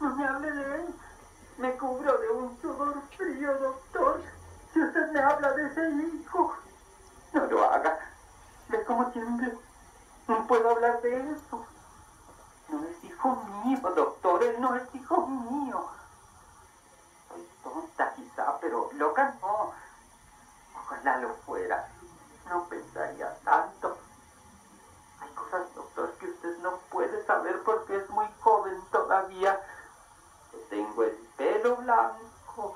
no me hable de él. Me cubro de un sudor frío, doctor. Si usted me habla de ese hijo, no lo haga. ¿Ve cómo tiemblo? No puedo hablar de eso. No es hijo mío, doctor, él no es hijo mío. Soy tonta quizá, pero loca no. Ojalá lo fuera. No pensaría tanto. Hay cosas, doctor, que usted no puede saber porque es muy joven todavía. Yo tengo el pelo blanco.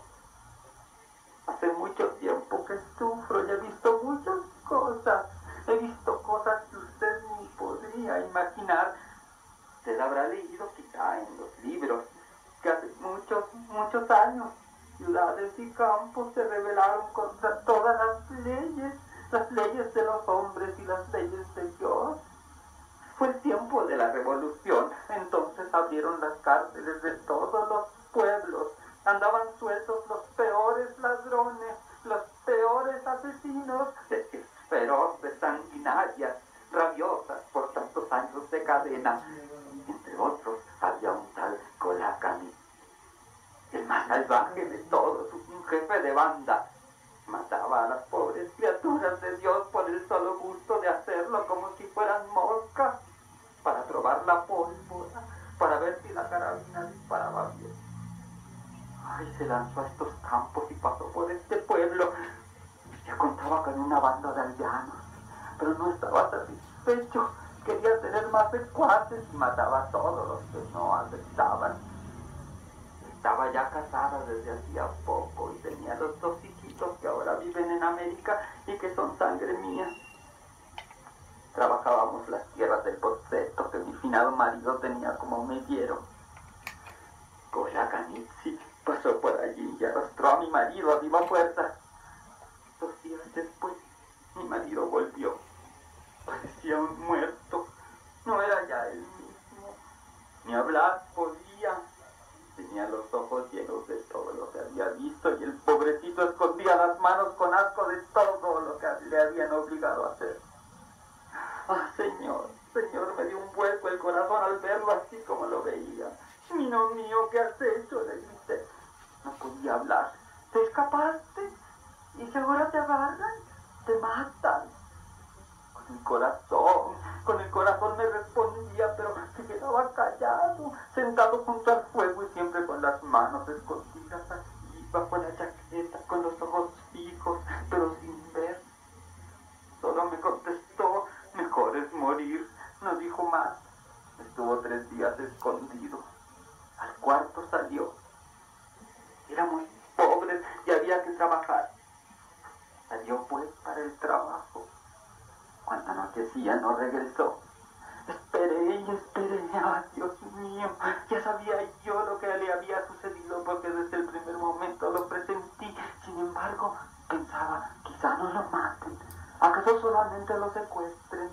Hace mucho tiempo que sufro y he visto muchas cosas. He visto cosas que usted ni podría imaginar. Usted habrá leído quizá en los libros que hace muchos años ciudades y campos se rebelaron contra todas las leyes de los hombres y las leyes de Dios. Fue el tiempo de la revolución. Entonces abrieron las cárceles de todos los pueblos. Andaban sueltos los peores ladrones, los peores asesinos, feroces, sanguinarias, rabiosas por tantos años de cadena. Entre otros había un tal Colacani, el más salvaje de todos, un jefe de banda. Mataba a las pobres criaturas de Dios por el solo gusto de hacerlo, como si fueran moscas, para probar la pólvora, para ver si la carabina disparaba bien. Ay, se lanzó a estos campos y pasó por este pueblo. Ya contaba con una banda de aldeanos, pero no estaba satisfecho. Quería tener más secuaces y mataba a todos los que no aceptaban. Estaba ya casada desde hacía poco y tenía los 2 hijitos que ahora viven en América y que son sangre mía. Trabajábamos las tierras del Pozzetto que mi finado marido tenía como mediero. Colacanitzzi pasó por allí y arrastró a mi marido a viva fuerza. 2 días después, mi marido volvió. Parecía un muerto. No era ya el mismo. Ni hablar podía. Tenía los ojos llenos de todo lo que había visto y el pobrecito escondía las manos con asco de todo lo que le habían obligado a hacer. Ah, Señor, me dio un vuelco el corazón al verlo así como lo veía. Niño mío, ¿qué has hecho?, le grité. No podía hablar. ¿Te escapaste? ¿Y seguro te agarran? Te matan. Con el corazón me respondía, pero se quedaba callado, sentado junto al fuego y siempre con las manos escondidas así, bajo la chaqueta, con los ojos fijos, pero sin ver. Solo me contestó, mejor es morir, no dijo más. Estuvo 3 días escondido. Al cuarto salió. Éramos pobres y había que trabajar. Salió pues para el trabajo. Cuando anochecía no regresó. Esperé y esperé. ¡Ay, Dios mío! Ya sabía yo lo que le había sucedido porque desde el primer momento lo presentí. Sin embargo, pensaba, quizá no lo maten. ¿Acaso solamente lo secuestren?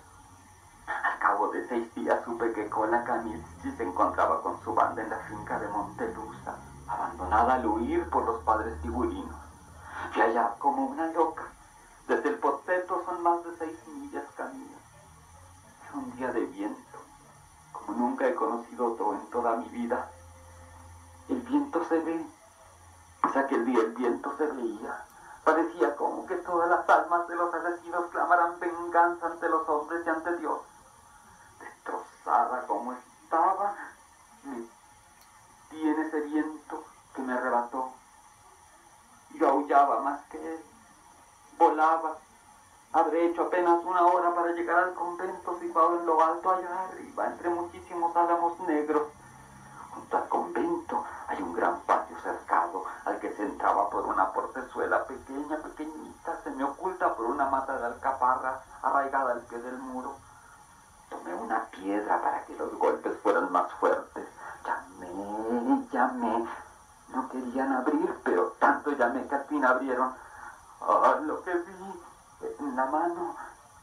Al cabo de 6 días supe que Colacanitzzi se encontraba con su banda en la finca de Montelusa, abandonada al huir por los padres figurinos. Fui allá como una loca. Desde el Pozzetto son más de 6 millas camino. Era un día de viento, como nunca he conocido otro en toda mi vida. El viento se ve, pues aquel día el viento se veía. Parecía como que todas las almas de los asesinos clamaran venganza ante los hombres y ante Dios. Destrozada como estaba, me di en ese viento que me arrebató. Yo aullaba más que él. Volaba. Habré hecho apenas 1 hora para llegar al convento situado en lo alto allá arriba, entre muchísimos álamos negros. Junto al convento hay un gran patio cercado, al que se entraba por una portezuela pequeñita, semioculta por una mata de alcaparras arraigada al pie del muro. Tomé una piedra para que los golpes fueran más fuertes. Llamé. No querían abrir, pero tanto llamé que al fin abrieron. Ah, lo que vi en la mano,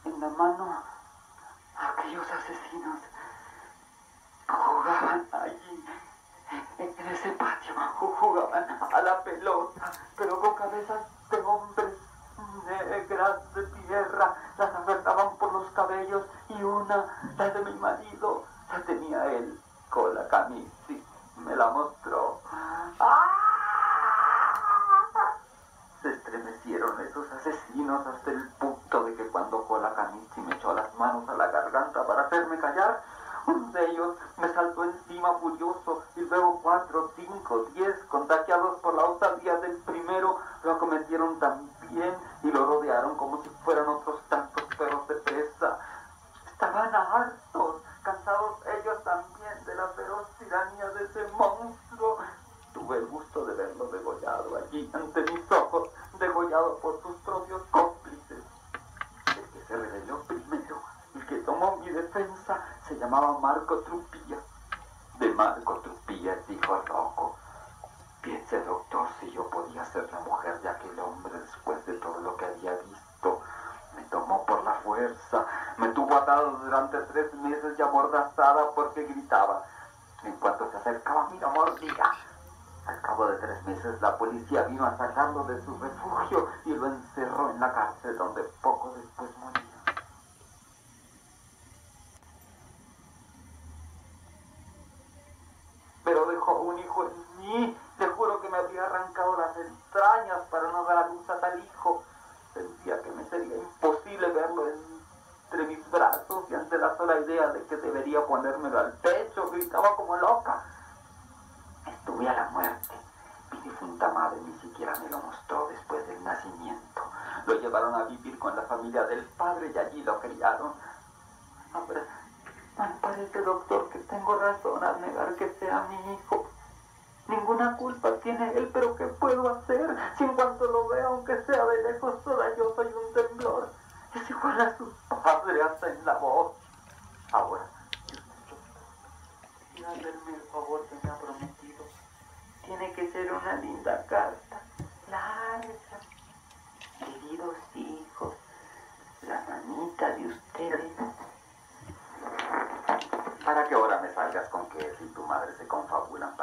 aquellos asesinos jugaban allí, en ese patio, jugaban a la pelota, pero con cabezas de hombres negras de tierra. Las aferraban por los cabellos y una, la de mi marido, la tenía él, Colacanitzzi. Me la mostró. ¡Ah! Se estremecieron esos asesinos hasta el punto de que cuando fue a la camisa y me echó las manos a la garganta para hacerme callar, uno de ellos me saltó encima furioso y luego 4, 5, 10, contagiados por la osadía del primero, lo acometieron también y lo rodearon como si fueran otros tantos perros de presa. Estaban hartos, cansados ellos también de la feroz tiranía de ese monstruo. Tuve el gusto de verlo degollado allí ante mis ojos, degollado por sus propios cómplices. El que se rebeló primero, el que tomó mi defensa, se llamaba Marco Trupilla. De Marco Trupilla, el hijo loco. Piense, doctor, si yo podía ser la mujer de aquel hombre después de todo lo que había visto. Me tomó por la fuerza, me tuvo atado durante 3 meses y amordazada porque gritaba. En cuanto se acercaba a mí, lo mordía. Al cabo de 3 meses, la policía vino a sacarlo de su refugio y lo encerró en la cárcel, donde poco después moría. Pero dejó un hijo en mí. Le juro que me habría arrancado las entrañas para no dar a luz a tal hijo. Sentía que me sería imposible verlo entre mis brazos y ante la sola idea de que debería ponérmelo al pecho, gritaba como loca. Estuve a la muerte. Mi difunta madre ni siquiera me lo mostró después del nacimiento. Lo llevaron a vivir con la familia del padre y allí lo criaron. Ahora, me parece, doctor, que tengo razón al negar que sea mi hijo. Ninguna culpa tiene él, pero ¿qué puedo hacer? Si en cuanto lo vea, aunque sea de lejos, toda yo soy un temblor. Es igual a su padre hasta en la voz. Ahora, y hacerme el favor que me ha prometido. Tiene que ser una linda carta, larga. Queridos hijos, la manita de ustedes. ¿Para qué hora me salgas con que si tu madre se confabulan?